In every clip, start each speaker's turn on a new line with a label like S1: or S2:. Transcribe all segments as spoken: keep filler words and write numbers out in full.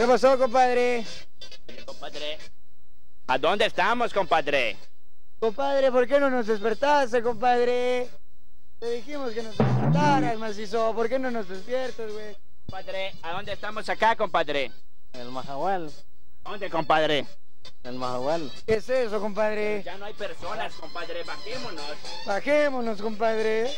S1: pasó, compadre?
S2: Oye, compadre, ¿a dónde estamos, compadre?
S1: Compadre, ¿por qué no nos despertaste, compadre? Te dijimos que nos despertaras, macizo. ¿Por qué no nos despiertas, güey?
S2: Compadre, ¿a dónde estamos acá, compadre?
S3: El Majahual.
S2: ¿Dónde, compadre?
S3: El Majahual.
S1: ¿Qué es eso, compadre?
S2: Ya no hay personas, compadre, bajémonos.
S1: Bajémonos, compadre.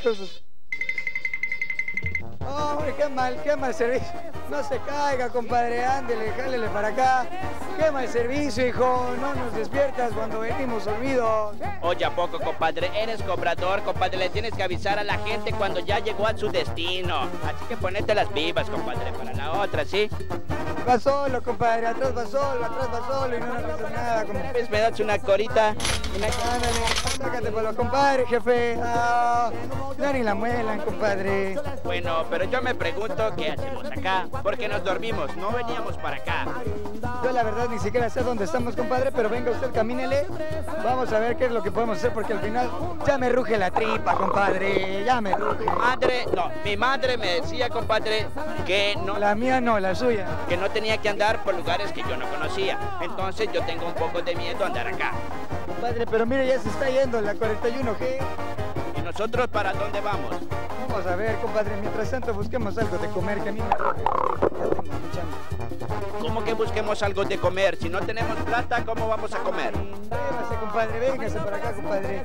S1: Hombre, qué mal, qué mal servicio. No se caiga, compadre, ándele, jálele para acá. Qué mal servicio, hijo. No nos despiertas cuando venimos dormidos.
S2: Oye, ¿a poco, compadre? Eres cobrador, compadre. Le tienes que avisar a la gente cuando ya llegó a su destino. Así que ponete las vivas, compadre, para la otra, ¿sí?
S1: Va solo, compadre. Atrás va solo, atrás va solo y no nos pasa nada, compadre.
S2: ¿Ves? ¿Me das una corita? Una...
S1: Ándale, sácate por los compadres, jefe. Ah, ya ni la muelan, compadre.
S2: Bueno, pero yo me pregunto qué hacemos acá. Porque nos dormimos, no veníamos para acá.
S1: Yo la verdad ni siquiera sé dónde estamos, compadre, pero venga usted, camínele. Vamos a ver qué es lo que podemos hacer, porque al final ya me ruge la tripa, compadre. Ya me ruge.
S2: Madre, no, mi madre me decía, compadre, que no...
S1: La mía no, la suya.
S2: Que no tenía que andar por lugares que yo no conocía. Entonces yo tengo un poco de miedo a andar acá.
S1: Compadre, pero mire, ya se está yendo la cuarenta y uno G.
S2: ¿Y nosotros para dónde vamos?
S1: Vamos a ver, compadre, mientras tanto busquemos algo de comer, que a mí me ruge. Ya tengo mucha hambre.
S2: ¿Cómo que busquemos algo de comer? Si no tenemos plata, ¿cómo vamos a comer?
S1: Véngase, compadre, véngase para acá, compadre.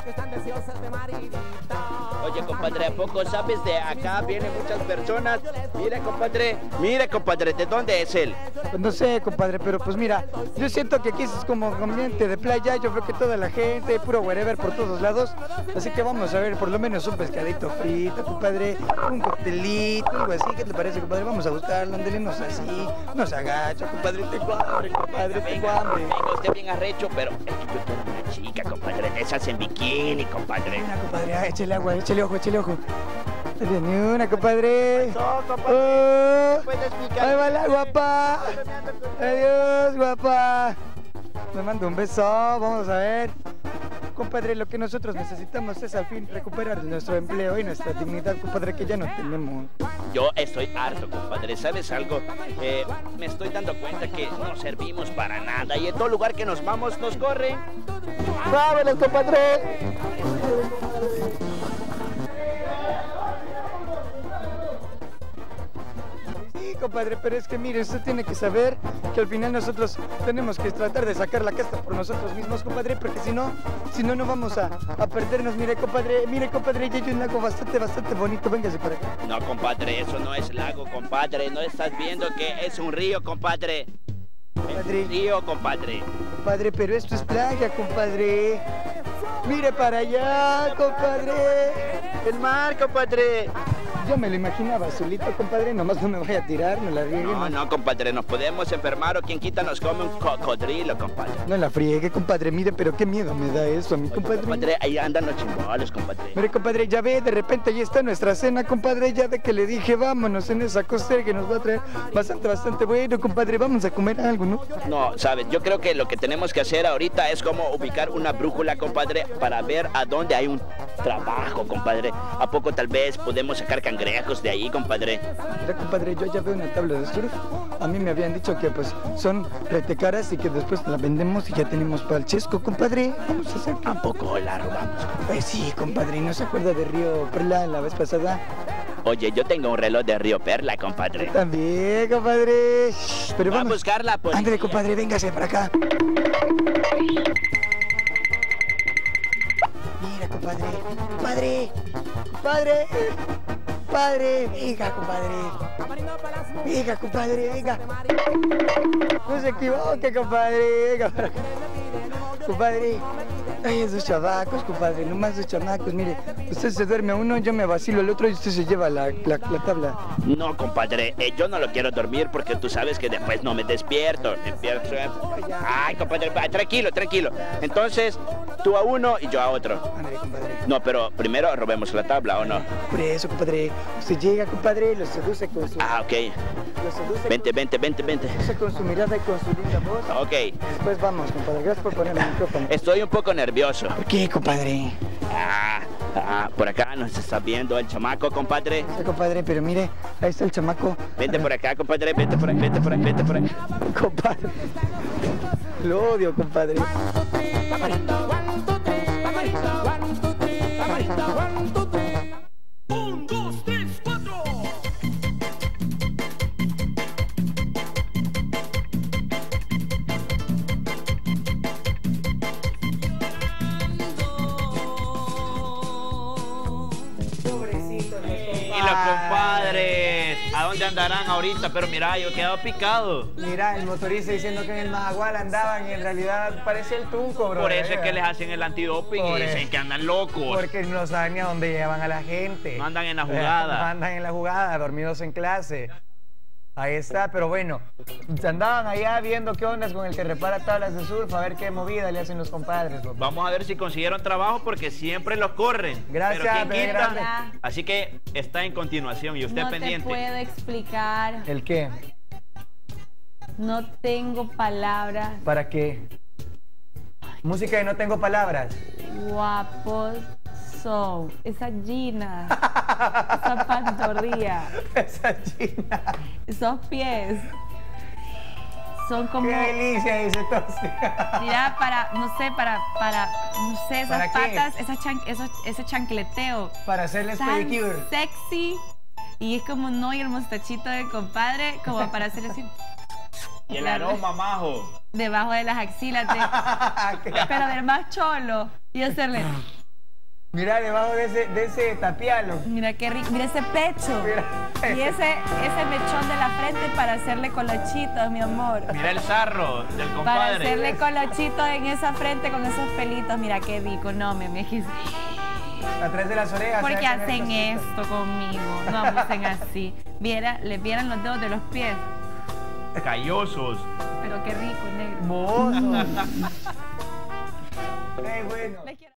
S2: Oye, compadre, ¿a poco sabes de acá vienen muchas personas? Mire, compadre, mire, compadre, ¿de dónde es él?
S1: Pues no sé, compadre, pero pues mira, yo siento que aquí es como ambiente de playa, yo veo que toda la gente, puro wherever por todos lados, así que vamos a ver por lo menos un pescadito frito, compadre, un coctelito, algo así, ¿qué te parece, compadre? Vamos a buscarlo, ándale, no sé así, no se agacha, compadre, tengo hambre, compadre, tengo hambre.
S2: Venga, usted bien arrecho, pero es que yo quiero una chica, compadre, de esas en bikini, compadre.
S1: Una, compadre, ah, échale agua, échale ojo, échale ojo. Viene una, compadre.
S2: No, compadre,
S1: Oh,
S2: puedes picar.
S1: ahí va la guapa. Adiós, guapa. Me manda un beso, vamos a ver. Compadre, lo que nosotros necesitamos es al fin recuperar nuestro empleo y nuestra dignidad, compadre, que ya no tenemos.
S2: Yo estoy harto, compadre. ¿Sabes algo? Eh, me estoy dando cuenta que no servimos para nada y en todo lugar que nos vamos nos corren.
S1: ¡Vámonos, compadre! Sí, compadre, pero es que mire, usted tiene que saber que al final nosotros tenemos que tratar de sacar la casta por nosotros mismos, compadre, porque si no, si no, no vamos a, a perdernos. Mire, compadre, mire, compadre, ya hay un lago bastante, bastante bonito, véngase para acá.
S2: No, compadre, eso no es lago, compadre. No estás viendo que es un río, compadre.
S1: Compadre.
S2: Es un río, compadre.
S1: Compadre, pero esto es playa, compadre. Mire para allá, compadre.
S2: El mar, compadre.
S1: Yo me lo imaginaba azulito, compadre, nomás no me vaya a tirar, no la riegue.
S2: No, no, compadre, nos podemos enfermar o quien quita nos come un cocodrilo, compadre.
S1: No la friegue, compadre, mire, pero qué miedo me da eso a mi compadre.
S2: Compadre, ahí andan los chimboles, compadre.
S1: Mire, compadre, ya ve, de repente ahí está nuestra cena, compadre, ya ve que le dije, vámonos en esa costera que nos va a traer bastante, bastante bueno, compadre, vamos a comer algo, ¿no?
S2: No, sabes, yo creo que lo que tenemos que hacer ahorita es como ubicar una brújula, compadre, para ver a dónde hay un trabajo, compadre. ¿A poco tal vez podemos sacar cangrejos de ahí, compadre?
S1: Mira, compadre, yo ya veo una tabla de surf. A mí me habían dicho que pues son rete caras y que después la vendemos y ya tenemos para el chesco, compadre. Vamos a hacer.
S2: ¿A poco la robamos?
S1: Pues sí, compadre, ¿no se acuerda de Río Perla la vez pasada?
S2: Oye, yo tengo un reloj de Río Perla, compadre.
S1: También, compadre. Pero
S2: Va
S1: vamos
S2: a buscar la policía.
S1: Ándale, compadre, véngase para acá. Mira, compadre. Compadre. Compadre. Compadre. Venga, compadre. Venga, compadre, venga. No se equivoque, compadre. Venga para acá. Compadre. Ay, esos chavacos, compadre, nomás esos chamacos, mire, usted se duerme a uno, yo me vacilo al otro y usted se lleva la, la, la tabla.
S2: No, compadre, eh, yo no lo quiero dormir porque tú sabes que después no me despierto. Me empiezo a... Ay, compadre, tranquilo, tranquilo. Entonces, tú a uno y yo a otro.
S1: Ándale, compadre.
S2: No, pero primero robemos la tabla, ¿o no?
S1: Por eso, compadre, usted llega, compadre, lo seduce con su...
S2: Ah, ok.
S1: Lo seduce
S2: Vente, vente, vente, vente.
S1: con, con su mirada y con su linda voz.
S2: Ok.
S1: Después vamos, compadre, gracias por ponerme el micrófono.
S2: Estoy un poco nervioso.
S1: ¿Por qué, compadre?
S2: Ah, Ah, por acá nos está viendo el chamaco, compadre.
S1: Sí, compadre, pero mire, ahí está el chamaco.
S2: Vente por acá, compadre, vente por ahí, vente por ahí, vente por ahí.
S1: Compadre. Lo odio, compadre.
S4: Un, dos, tres, cuatro.
S5: Y los compadres, ¿a dónde andarán ahorita? Pero mira, yo he quedado picado.
S1: Mira, el motorista diciendo que en el Majagual andaban y en realidad parece el Tunco, bro.
S5: Por eso es que les hacen el antidoping y
S1: Por
S5: dicen
S1: eso.
S5: que andan locos.
S1: Porque no saben ni a dónde llevan a la gente.
S5: No andan en la
S1: No
S5: jugada.
S1: andan en la jugada, dormidos en clase. Ahí está, pero bueno, andaban allá viendo qué ondas con el que repara tablas de surf, a ver qué movida le hacen los compadres. Papá.
S5: Vamos a ver si consiguieron trabajo porque siempre los corren.
S1: Gracias,
S5: Pero ¿quién
S1: bebé,
S5: quita?
S1: grande.
S5: Así que está en continuación y usted
S6: No
S5: pendiente.
S6: te puedo explicar,
S1: ¿El qué?
S6: no tengo palabras.
S1: ¿Para qué? Música y no tengo palabras.
S6: Guapos son. Esa Gina, esa pantorrilla,
S1: Esa china.
S6: esos pies. Son como,
S1: Qué delicia, dice Tosti.
S6: mira, para, no sé, para, para, no sé, esas
S1: ¿Para qué?
S6: patas, esas chan- esos- ese chancleteo.
S1: Para hacerles
S6: Tan
S1: pedicure.
S6: sexy. Y es como no, y el mostachito del compadre, como para hacerle así,
S5: Y el aroma, majo.
S6: debajo de las axilas, de- pero del más cholo. Y hacerle,
S1: Mira, debajo de ese, de ese tapialo.
S6: mira qué rico, mira ese pecho.
S1: Mira.
S6: Y ese, ese mechón de la frente para hacerle colochitos, mi amor.
S5: Mira el sarro del
S6: Para
S5: compadre.
S6: hacerle colochitos en esa frente con esos pelitos. Mira qué rico, no me me
S1: Atrás de las orejas.
S6: ¿Por qué
S1: se hacen
S6: hacen
S1: estas cositas.
S6: esto conmigo? No abusen así. Viera, les vieran los dedos de los pies.
S5: Callosos.
S6: Pero qué rico, negro.
S1: Mozo. Qué bueno.
S6: Les quiero-